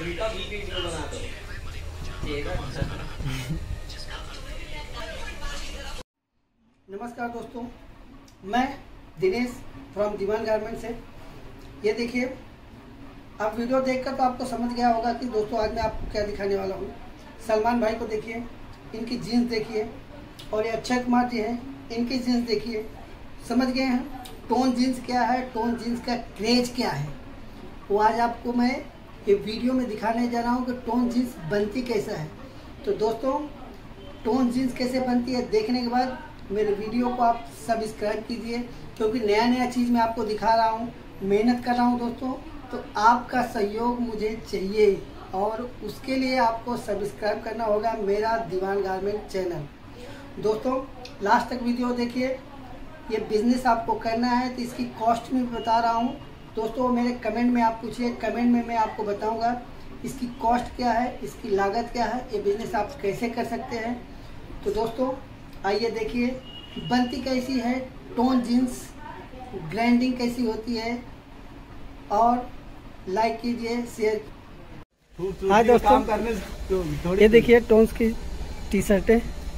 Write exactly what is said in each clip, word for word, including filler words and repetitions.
नमस्कार दोस्तों, मैं दिनेश फ्रॉम दीवान गारमेंट से। ये देखिए, आप वीडियो देखकर तो आपको समझ गया होगा कि दोस्तों आज मैं आपको क्या दिखाने वाला हूँ। सलमान भाई को देखिए, इनकी जीन्स देखिए, और ये अक्षय कुमार जी हैं, इनकी जीन्स देखिए। समझ गए हैं टोन जीन्स क्या है, टोन जीन्स का क्रेज क्या है। वो आज आपको मैं ये वीडियो में दिखाने जा रहा हूँ कि टोन जीन्स बनती कैसा है। तो दोस्तों, टोन जीन्स कैसे बनती है देखने के बाद मेरे वीडियो को आप सब्सक्राइब कीजिए, क्योंकि नया नया चीज़ मैं आपको दिखा रहा हूँ, मेहनत कर रहा हूँ दोस्तों। तो आपका सहयोग मुझे चाहिए और उसके लिए आपको सब्सक्राइब करना होगा मेरा दीवान गारमेंट चैनल। दोस्तों, लास्ट तक वीडियो देखिए। ये बिज़नेस आपको करना है तो इसकी कॉस्ट में बता रहा हूँ दोस्तों। मेरे कमेंट में आप पूछिए, कमेंट में मैं आपको बताऊँगा इसकी कॉस्ट क्या है, इसकी लागत क्या है, ये बिज़नेस आप कैसे कर सकते हैं। तो दोस्तों आइए देखिए बनती कैसी है टोन जीन्स, ग्राइंडिंग कैसी होती है, और लाइक कीजिए, शेयर। हाँ दोस्तों, काम करने तो ये देखिए टोन्स की टी शर्टें,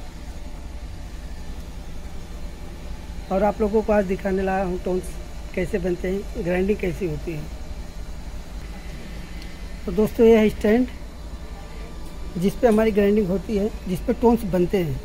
और आप लोगों को आज दिखाने लाया हूँ टोन्स कैसे बनते हैं, ग्राइंडिंग कैसी होती है। तो दोस्तों यह है स्टैंड जिस पे हमारी ग्राइंडिंग होती है, जिस पे टोन्स बनते हैं।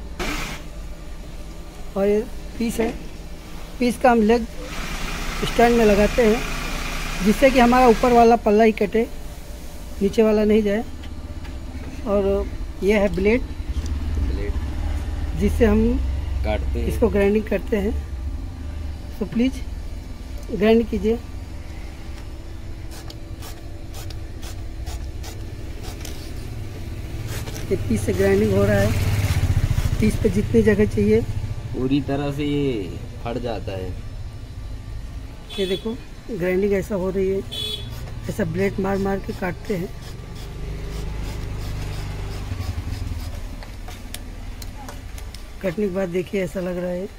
और ये पीस है, पीस का हम लेग स्टैंड में लगाते हैं जिससे कि हमारा ऊपर वाला पल्ला ही कटे, नीचे वाला नहीं जाए। और ये है ब्लेड, ब्लेड जिससे हम काटते हैं, इसको ग्राइंडिंग करते हैं। तो प्लीज़ ग्राइंड कीजिए। ये पीस से ग्राइंडिंग हो रहा है। पीस पे जितनी जगह चाहिए पूरी तरह से ये फट जाता है। ये देखो ग्राइंडिंग ऐसा हो रही है, ऐसा ब्लेड मार मार के काटते हैं। कटने के बाद देखिए ऐसा लग रहा है।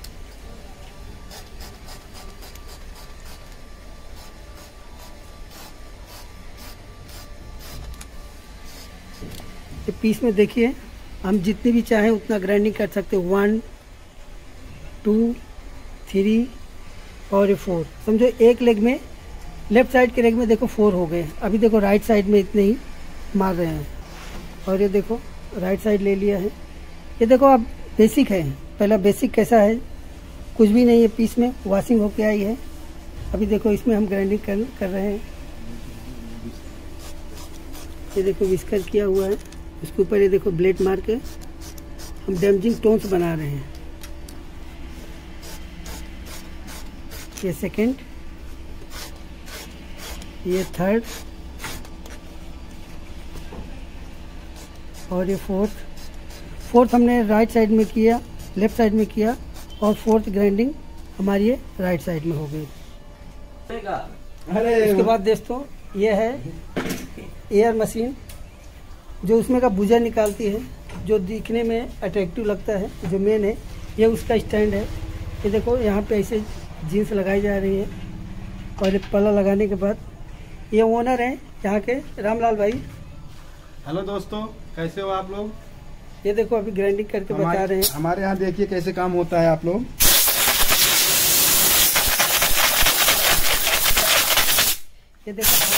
ये पीस में देखिए हम जितनी भी चाहें उतना ग्राइंडिंग कर सकते हैं। वन टू थ्री और ये फोर, समझो एक लेग में, लेफ्ट साइड के लेग में देखो फोर हो गए। अभी देखो राइट साइड में इतने ही मार रहे हैं। और ये देखो राइट साइड ले लिया है। ये देखो अब बेसिक है, पहला बेसिक कैसा है, कुछ भी नहीं है, पीस में वॉशिंग होके आई है। अभी देखो इसमें हम ग्राइंडिंग कर, कर रहे हैं। ये देखो विस्कर किया हुआ है, उसके ऊपर ये देखो ब्लेड मार के हम डैमेजिंग टोन्स बना रहे हैं। ये सेकंड, ये थर्ड, और ये फोर्थ। फोर्थ हमने राइट साइड में किया, लेफ्ट साइड में किया, और फोर्थ ग्राइंडिंग हमारी ये राइट साइड में हो गई। उसके बाद दोस्तों ये है एयर मशीन, जो उसमें का बुझा निकालती है, जो दिखने में अट्रैक्टिव लगता है, जो मेन है। ये उसका स्टैंड है। ये देखो यहाँ पे ऐसे जीन्स लगाई जा रही है, और ये पल्ला लगाने के बाद ये ओनर है यहाँ के, रामलाल भाई। हेलो दोस्तों, कैसे हो आप लोग। ये देखो अभी ग्राइंडिंग करके बता रहे हैं। हमारे यहाँ देखिए कैसे काम होता है आप लोग। ये देखो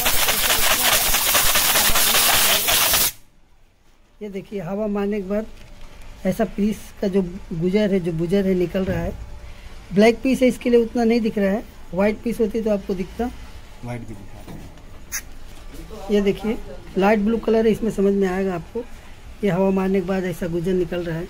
ये देखिए हवा मारने के बाद ऐसा पीस का जो गुजर है, जो बुजर है निकल रहा है। ब्लैक पीस है, इसके लिए उतना नहीं दिख रहा है। वाइट पीस होती तो आपको दिखता। वाइट भी दिखा रहे हैं। ये देखिए लाइट ब्लू कलर है, इसमें समझ में आएगा आपको। ये हवा मारने के बाद ऐसा गुजर निकल रहा है।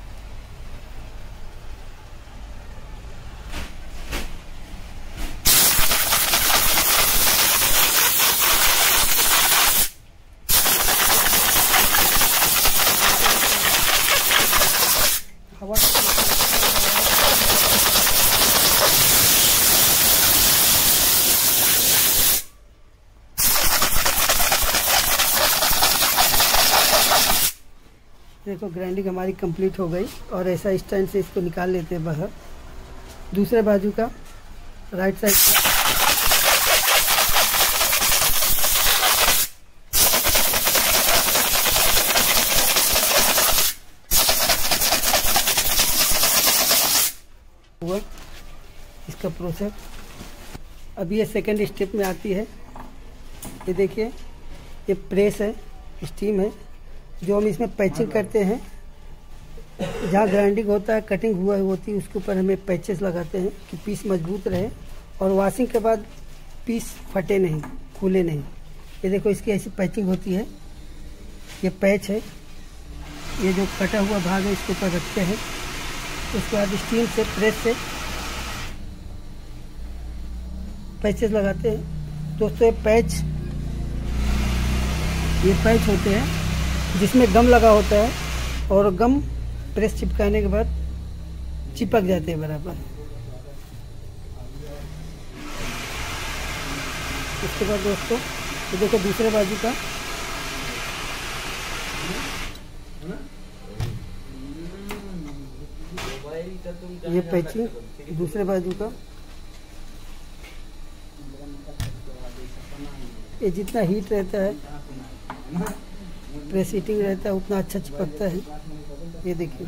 हवा देखो ग्राइंडिंग हमारी कंप्लीट हो गई, और ऐसा स्टैंड से इसको निकाल लेते हैं बाहर। दूसरे बाजू का राइट साइड का इसका प्रोसेस। अब ये सेकंड स्टेप में आती है। ये देखिए, ये प्रेस है, स्टीम है, जो हम इसमें पैचिंग करते हैं। जहाँ ग्राइंडिंग होता है, कटिंग हुआ होती है, उसके ऊपर हमें पैचेस लगाते हैं कि पीस मजबूत रहे और वॉशिंग के बाद पीस फटे नहीं, खुले नहीं। ये देखो, इसकी ऐसी पैचिंग होती है। ये पैच है, ये जो कटा हुआ भाग है इसके ऊपर रखते हैं। उसके बाद स्टीम से, प्रेस से पैचेस लगाते हैं। दोस्तों ये पैच ये पैच होते हैं जिसमें गम लगा होता है और गम प्रेस चिपकाने के बाद चिपक जाते हैं बराबर। इसके बाद दोस्तों ये देखो दूसरे बाजू का, ये पैचिंग दूसरे बाजू का। ये जितना हीट रहता है, प्रेस हीटिंग रहता है, उतना अच्छा चिपकता है। ये देखिए,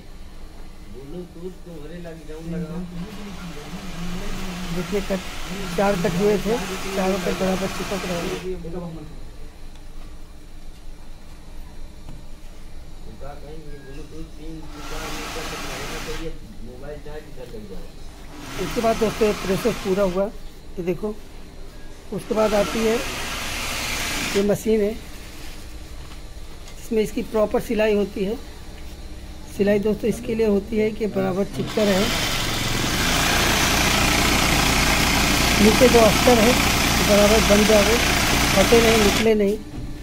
जितने कट चार कट हुए थे, चारों कट बराबर चिपक रहे हैं। इसके बाद दोस्तों प्रोसेस पूरा हुआ। ये देखो, उसके बाद आती है ये मशीन है, इसमें इसकी प्रॉपर सिलाई होती है। सिलाई दोस्तों इसके लिए होती है कि बराबर चिपका रहे। नीचे जो अस्तर है बराबर बन जाए, फटे नहीं, निकले नहीं।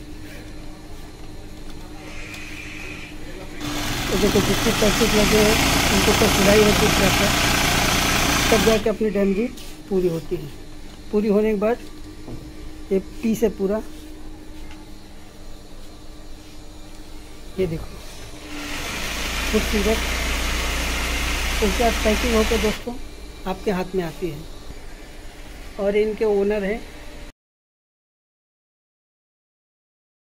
तो देखो जितने पैकेट लगे हैं उनके ऊपर सिलाई होती है प्रॉपर, तब जाके अपनी डैमेजी पूरी होती है। पूरी होने के बाद ये पीस है पूरा। ये देखो खूबसूरत। उसके बाद पैकिंग होकर दोस्तों आपके हाथ में आती है। और इनके ओनर हैं